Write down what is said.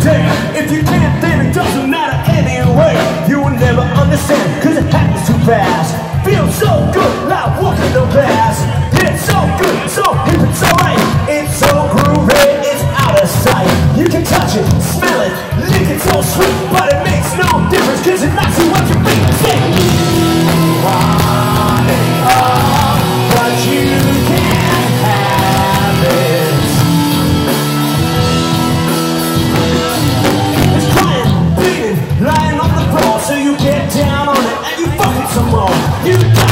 day. If you can't, then it doesn't matter anyway. You will never understand, cause it happens too fast. Feels so good, like walking the past. It's so good, so hip, it's alright. It's so groovy, it's out of sight. You can touch it, smell it, lick it so sweet, but it makes no difference, cause it knocks you what you beat. Say, you want it all, but you can't have it. It's crying, bleeding, lying on the floor, so you get down on it and you fuck it some more. You